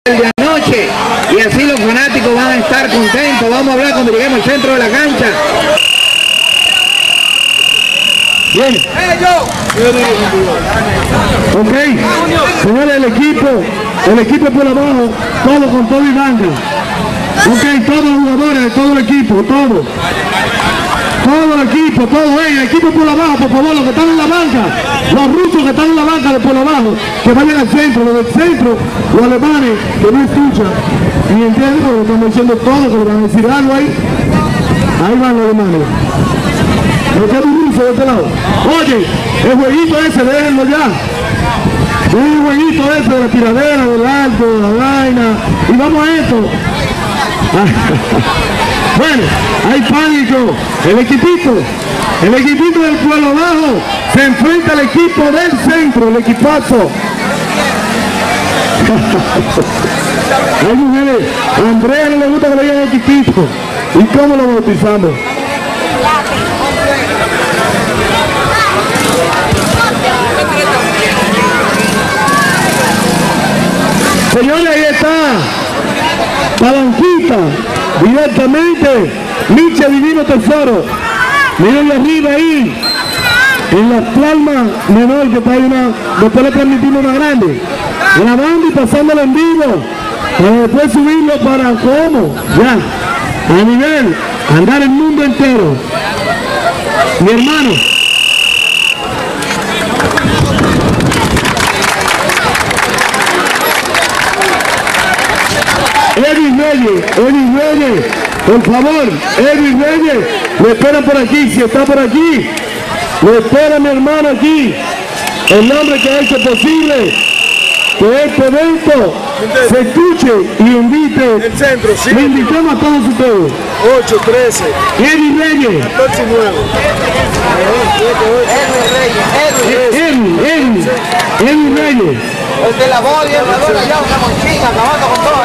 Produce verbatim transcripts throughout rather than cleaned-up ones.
el de anoche y así los fanáticos van a estar contentos. Vamos a hablar cuando lleguemos al centro de la cancha. Bien. Ok, señores, el equipo, el equipo por abajo, todo con todo y banca. Ok, todos los jugadores de todo el equipo, todo. Todo el equipo, todo ellos, el equipo por abajo, por favor, los que están en la banca, los rusos que están en la banca de por abajo, que vayan al centro, los del centro, los alemanes que no escuchan, y entienden lo que estamos diciendo todos, que le van a decir algo ahí. Ahí van los alemanes. ¿No queda un ruso de este lado? Oye, el jueguito ese, déjenlo ya. Dejen el jueguito ese de la tiradera, del alto, de la vaina, y vamos a esto. Bueno, hay pánico. El equipito, el equipito del pueblo abajo se enfrenta al equipo del centro, el equipazo. Hay mujeres, a Andrea no le gusta que le digan equipito. ¿Y cómo lo bautizamos? Señores, ahí está. Palanquita, directamente, Miche Divino Tesoro. Miren arriba ahí, en la palma menor que está ahí una, después le permitimos una grande. Grabando y pasándolo en vivo, para después subirlo para cómo, ya, a nivel, andar el mundo entero. Mi hermano. Edwin Reyes, Edwin Reyes, por favor, Edwin Reyes, lo espera por aquí, si está por aquí, lo espera mi hermano aquí, el hombre que ha hecho posible que este evento se escuche y invite, el centro, sí. Le invitamos a todos ustedes. ocho, trece, Edwin Reyes, catorce y nueve. Edwin, Edwin, Edwin Reyes. El de la bola y el balón allá, una monchita, acabando con todo.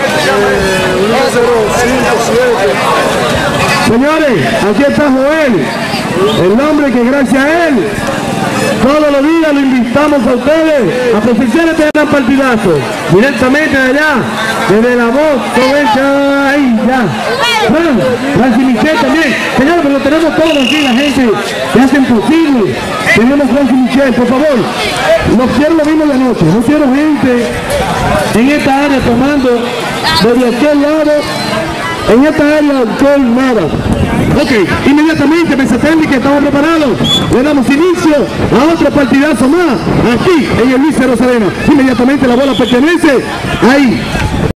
Señores, aquí está Joel, el hombre que gracias a él, todos los días lo invitamos a ustedes a presenciar este gran partidazo, directamente de allá, desde la voz, todo hecho ahí, ya. Bueno, Francis Michel también, señores, pero tenemos todos aquí, la gente que hacen posible. Tenemos Francis Michel, por favor, no quiero lo mismo de anoche, no quiero gente en esta área tomando desde aquel lado, en esta área alcohol nada. Ok, inmediatamente Mesatendi, que estamos preparados, le damos inicio a otro partidazo más aquí en el Luis Cero Serena. Inmediatamente la bola pertenece ahí.